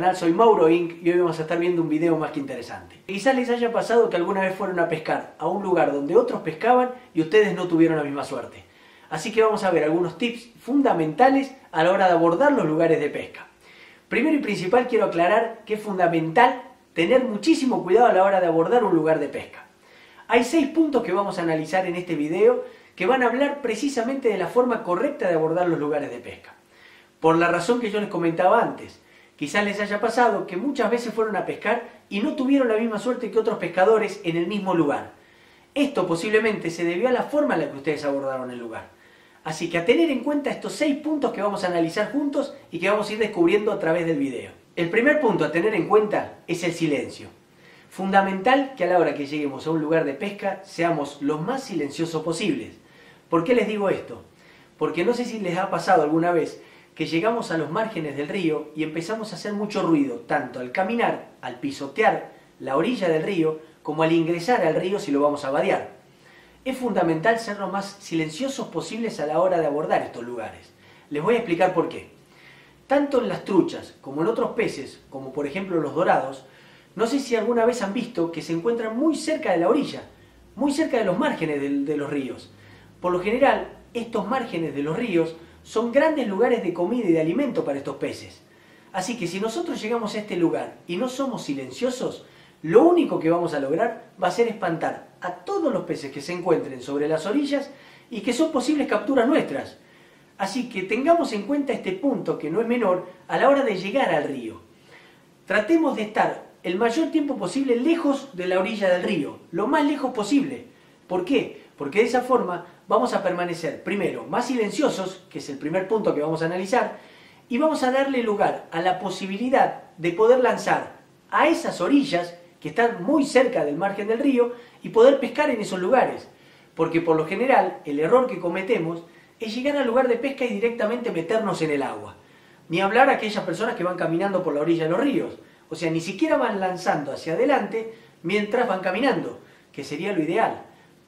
canal, soy Mauro Inc. y hoy vamos a estar viendo un video más que interesante. Quizás les haya pasado que alguna vez fueron a pescar a un lugar donde otros pescaban y ustedes no tuvieron la misma suerte. Así que vamos a ver algunos tips fundamentales a la hora de abordar los lugares de pesca. Primero y principal quiero aclarar que es fundamental tener muchísimo cuidado a la hora de abordar un lugar de pesca. Hay 6 puntos que vamos a analizar en este video que van a hablar precisamente de la forma correcta de abordar los lugares de pesca. Por la razón que yo les comentaba antes, quizás les haya pasado que muchas veces fueron a pescar y no tuvieron la misma suerte que otros pescadores en el mismo lugar. Esto posiblemente se debió a la forma en la que ustedes abordaron el lugar. Así que a tener en cuenta estos 6 puntos que vamos a analizar juntos y que vamos a ir descubriendo a través del video. El primer punto a tener en cuenta es el silencio. Fundamental que a la hora que lleguemos a un lugar de pesca seamos lo más silenciosos posibles. ¿Por qué les digo esto? Porque no sé si les ha pasado alguna vez que llegamos a los márgenes del río y empezamos a hacer mucho ruido, tanto al caminar, al pisotear la orilla del río, como al ingresar al río si lo vamos a vadear. Es fundamental ser lo más silenciosos posibles a la hora de abordar estos lugares. Les voy a explicar por qué. Tanto en las truchas como en otros peces, como por ejemplo los dorados, no sé si alguna vez han visto que se encuentran muy cerca de la orilla, muy cerca de los márgenes de los ríos. Por lo general, estos márgenes de los ríos son grandes lugares de comida y de alimento para estos peces. Así que si nosotros llegamos a este lugar y no somos silenciosos, lo único que vamos a lograr va a ser espantar a todos los peces que se encuentren sobre las orillas y que son posibles capturas nuestras. Así que tengamos en cuenta este punto, que no es menor, a la hora de llegar al río. Tratemos de estar el mayor tiempo posible lejos de la orilla del río, lo más lejos posible. ¿Por qué? Porque de esa forma vamos a permanecer, primero, más silenciosos, que es el primer punto que vamos a analizar, y vamos a darle lugar a la posibilidad de poder lanzar a esas orillas que están muy cerca del margen del río y poder pescar en esos lugares. Porque por lo general, el error que cometemos es llegar al lugar de pesca y directamente meternos en el agua. Ni hablar a aquellas personas que van caminando por la orilla de los ríos. O sea, ni siquiera van lanzando hacia adelante mientras van caminando, que sería lo ideal.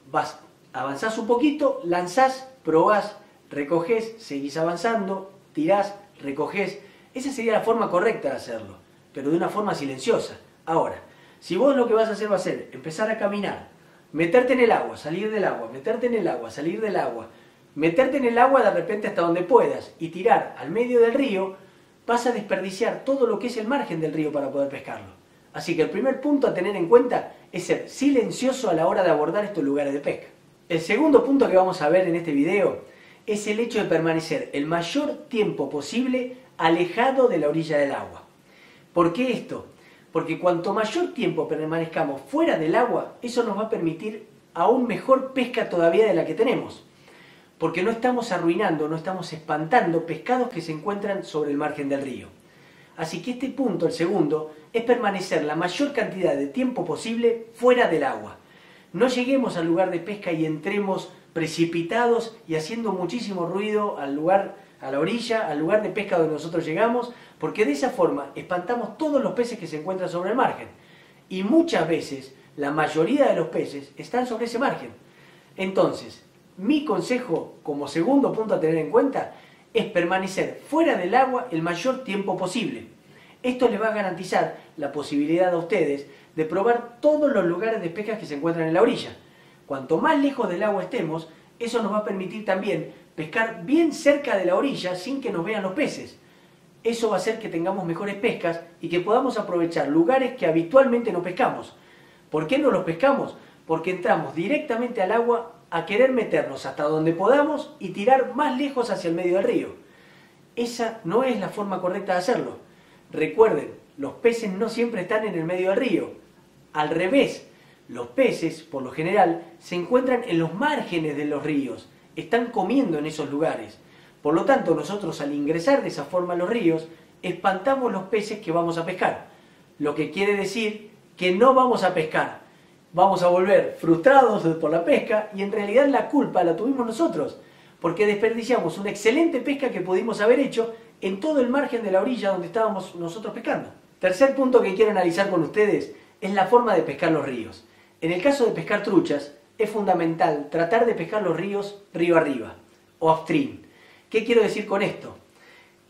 Avanzás un poquito, lanzás, probás, recogés, seguís avanzando, tirás, recogés. Esa sería la forma correcta de hacerlo, pero de una forma silenciosa. Ahora, si vos lo que vas a hacer va a ser empezar a caminar, meterte en el agua, salir del agua, meterte en el agua, salir del agua, meterte en el agua de repente hasta donde puedas y tirar al medio del río, vas a desperdiciar todo lo que es el margen del río para poder pescarlo. Así que el primer punto a tener en cuenta es ser silencioso a la hora de abordar estos lugares de pesca. El segundo punto que vamos a ver en este video es el hecho de permanecer el mayor tiempo posible alejado de la orilla del agua. ¿Por qué esto? Porque cuanto mayor tiempo permanezcamos fuera del agua, eso nos va a permitir aún mejor pesca todavía de la que tenemos. Porque no estamos arruinando, no estamos espantando pescados que se encuentran sobre el margen del río. Así que este punto, el segundo, es permanecer la mayor cantidad de tiempo posible fuera del agua. No lleguemos al lugar de pesca y entremos precipitados y haciendo muchísimo ruido al lugar, a la orilla, al lugar de pesca donde nosotros llegamos, porque de esa forma espantamos todos los peces que se encuentran sobre el margen. Y muchas veces, la mayoría de los peces están sobre ese margen. Entonces, mi consejo como segundo punto a tener en cuenta es permanecer fuera del agua el mayor tiempo posible. Esto les va a garantizar la posibilidad a ustedes de probar todos los lugares de pesca que se encuentran en la orilla. Cuanto más lejos del agua estemos, eso nos va a permitir también pescar bien cerca de la orilla sin que nos vean los peces. Eso va a hacer que tengamos mejores pescas y que podamos aprovechar lugares que habitualmente no pescamos. ¿Por qué no los pescamos? Porque entramos directamente al agua a querer meternos hasta donde podamos y tirar más lejos hacia el medio del río. Esa no es la forma correcta de hacerlo. Recuerden, los peces no siempre están en el medio del río. Al revés, los peces, por lo general, se encuentran en los márgenes de los ríos. Están comiendo en esos lugares. Por lo tanto, nosotros al ingresar de esa forma a los ríos, espantamos los peces que vamos a pescar. Lo que quiere decir que no vamos a pescar. Vamos a volver frustrados por la pesca y en realidad la culpa la tuvimos nosotros, porque desperdiciamos una excelente pesca que pudimos haber hecho en todo el margen de la orilla donde estábamos nosotros pescando. Tercer punto que quiero analizar con ustedes es la forma de pescar los ríos. En el caso de pescar truchas, es fundamental tratar de pescar los ríos río arriba, o upstream. ¿Qué quiero decir con esto?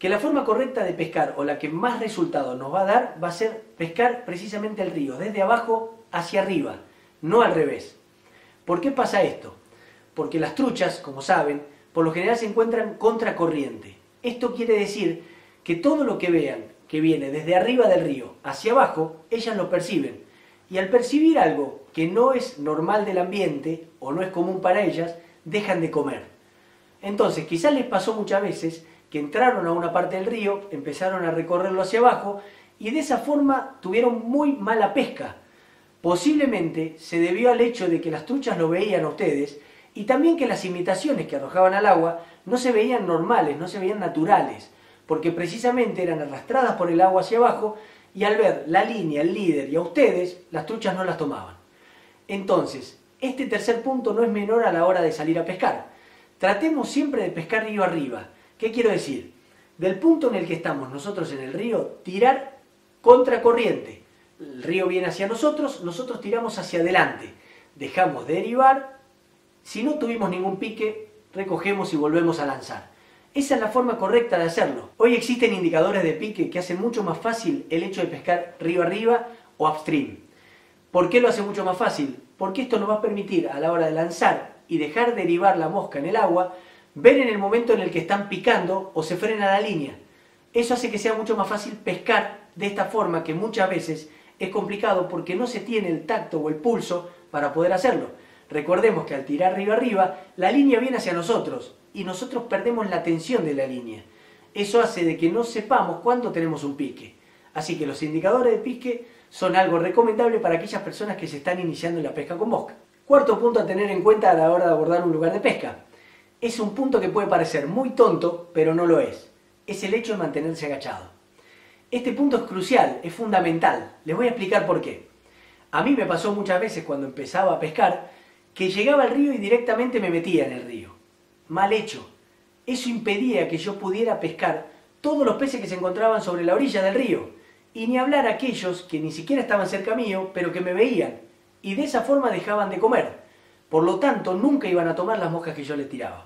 Que la forma correcta de pescar o la que más resultado nos va a dar va a ser pescar precisamente el río, desde abajo hacia arriba, no al revés. ¿Por qué pasa esto? Porque las truchas, como saben, por lo general se encuentran contracorriente. Esto quiere decir que todo lo que vean que viene desde arriba del río hacia abajo, ellas lo perciben. Y al percibir algo que no es normal del ambiente o no es común para ellas, dejan de comer. Entonces, quizás les pasó muchas veces que entraron a una parte del río, empezaron a recorrerlo hacia abajo y de esa forma tuvieron muy mala pesca. Posiblemente se debió al hecho de que las truchas lo veían a ustedes y también que las imitaciones que arrojaban al agua no se veían normales, no se veían naturales, porque precisamente eran arrastradas por el agua hacia abajo y al ver la línea, el líder y a ustedes, las truchas no las tomaban. Entonces, este tercer punto no es menor a la hora de salir a pescar. Tratemos siempre de pescar río arriba. ¿Qué quiero decir? Del punto en el que estamos nosotros en el río, tirar contracorriente. El río viene hacia nosotros, nosotros tiramos hacia adelante. Dejamos de derivar. Si no tuvimos ningún pique, recogemos y volvemos a lanzar. Esa es la forma correcta de hacerlo. Hoy existen indicadores de pique que hacen mucho más fácil el hecho de pescar río arriba o upstream. ¿Por qué lo hace mucho más fácil? Porque esto nos va a permitir a la hora de lanzar y dejar derivar la mosca en el agua, ver en el momento en el que están picando o se frena la línea. Eso hace que sea mucho más fácil pescar de esta forma, que muchas veces es complicado porque no se tiene el tacto o el pulso para poder hacerlo. Recordemos que al tirar río arriba, la línea viene hacia nosotros y nosotros perdemos la tensión de la línea. Eso hace de que no sepamos cuándo tenemos un pique. Así que los indicadores de pique son algo recomendable para aquellas personas que se están iniciando en la pesca con mosca. Cuarto punto a tener en cuenta a la hora de abordar un lugar de pesca. Es un punto que puede parecer muy tonto, pero no lo es. Es el hecho de mantenerse agachado. Este punto es crucial, es fundamental. Les voy a explicar por qué. A mí me pasó muchas veces cuando empezaba a pescar que llegaba al río y directamente me metía en el río. Mal hecho. Eso impedía que yo pudiera pescar todos los peces que se encontraban sobre la orilla del río. Y ni hablar aquellos que ni siquiera estaban cerca mío, pero que me veían. Y de esa forma dejaban de comer. Por lo tanto, nunca iban a tomar las moscas que yo les tiraba.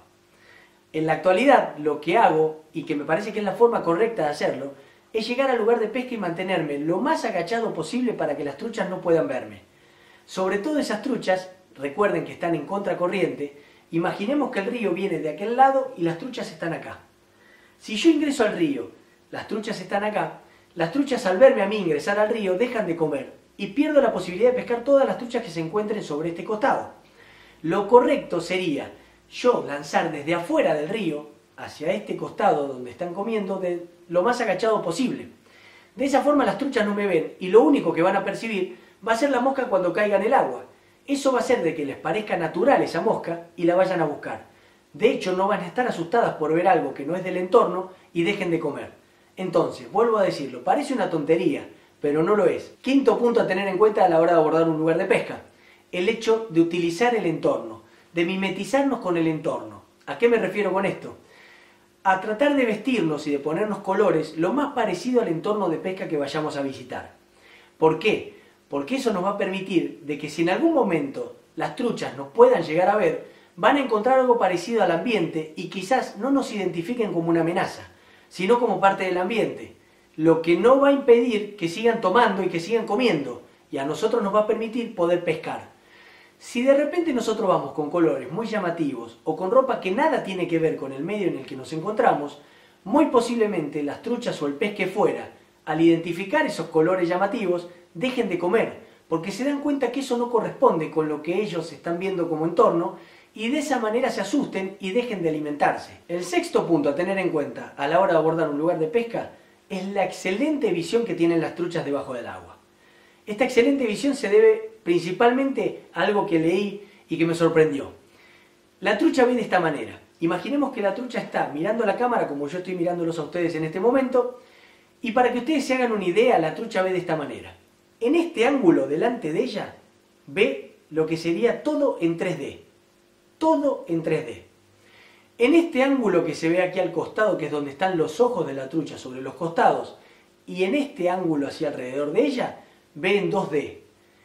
En la actualidad, lo que hago, y que me parece que es la forma correcta de hacerlo, es llegar al lugar de pesca y mantenerme lo más agachado posible para que las truchas no puedan verme. Sobre todo esas truchas, recuerden que están en contracorriente, imaginemos que el río viene de aquel lado y las truchas están acá. Si yo ingreso al río, las truchas están acá, las truchas al verme a mí ingresar al río dejan de comer y pierdo la posibilidad de pescar todas las truchas que se encuentren sobre este costado. Lo correcto sería yo lanzar desde afuera del río hacia este costado donde están comiendo de lo más agachado posible. De esa forma las truchas no me ven y lo único que van a percibir va a ser la mosca cuando caiga en el agua. Eso va a hacer de que les parezca natural esa mosca y la vayan a buscar. De hecho, no van a estar asustadas por ver algo que no es del entorno y dejen de comer. Entonces, vuelvo a decirlo, parece una tontería, pero no lo es. Quinto punto a tener en cuenta a la hora de abordar un lugar de pesca. El hecho de utilizar el entorno, de mimetizarnos con el entorno. ¿A qué me refiero con esto? A tratar de vestirnos y de ponernos colores lo más parecido al entorno de pesca que vayamos a visitar. ¿Por qué? Porque eso nos va a permitir de que si en algún momento las truchas nos puedan llegar a ver, van a encontrar algo parecido al ambiente y quizás no nos identifiquen como una amenaza, sino como parte del ambiente, lo que no va a impedir que sigan tomando y que sigan comiendo, y a nosotros nos va a permitir poder pescar. Si de repente nosotros vamos con colores muy llamativos o con ropa que nada tiene que ver con el medio en el que nos encontramos, muy posiblemente las truchas o el pez que fuera, al identificar esos colores llamativos, dejen de comer, porque se dan cuenta que eso no corresponde con lo que ellos están viendo como entorno y de esa manera se asusten y dejen de alimentarse. El sexto punto a tener en cuenta a la hora de abordar un lugar de pesca es la excelente visión que tienen las truchas debajo del agua. Esta excelente visión se debe principalmente a algo que leí y que me sorprendió. La trucha ve de esta manera. Imaginemos que la trucha está mirando la cámara como yo estoy mirándolos a ustedes en este momento, y para que ustedes se hagan una idea, la trucha ve de esta manera. En este ángulo delante de ella ve lo que sería todo en 3D. Todo en 3D. En este ángulo que se ve aquí al costado, que es donde están los ojos de la trucha sobre los costados, y en este ángulo hacia alrededor de ella, ve en 2D.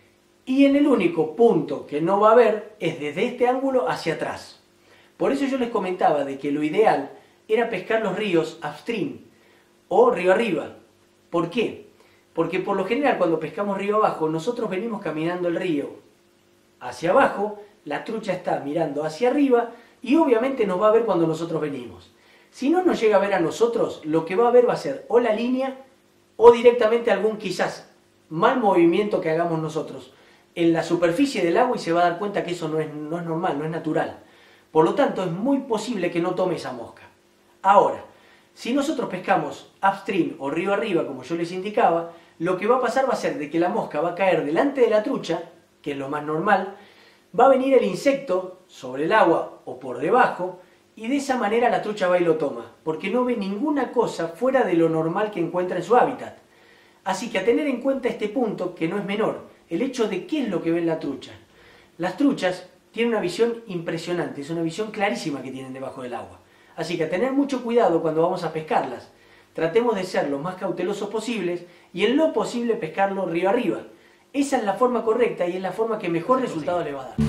Y en el único punto que no va a ver es desde este ángulo hacia atrás. Por eso yo les comentaba de que lo ideal era pescar los ríos upstream, o río arriba. ¿Por qué? Porque por lo general cuando pescamos río abajo, nosotros venimos caminando el río hacia abajo, la trucha está mirando hacia arriba y obviamente nos va a ver cuando nosotros venimos. Si no nos llega a ver a nosotros, lo que va a ver va a ser o la línea o directamente algún quizás mal movimiento que hagamos nosotros en la superficie del agua y se va a dar cuenta que eso no es normal, no es natural. Por lo tanto, es muy posible que no tome esa mosca. Ahora, si nosotros pescamos upstream o río arriba, como yo les indicaba, lo que va a pasar va a ser de que la mosca va a caer delante de la trucha, que es lo más normal, va a venir el insecto sobre el agua o por debajo, y de esa manera la trucha va y lo toma, porque no ve ninguna cosa fuera de lo normal que encuentra en su hábitat. Así que a tener en cuenta este punto, que no es menor, el hecho de qué es lo que ve la trucha. Las truchas tienen una visión impresionante, es una visión clarísima que tienen debajo del agua. Así que a tener mucho cuidado cuando vamos a pescarlas. Tratemos de ser lo más cautelosos posibles y en lo posible pescarlo río arriba. Esa es la forma correcta y es la forma que mejor resultado le va a dar.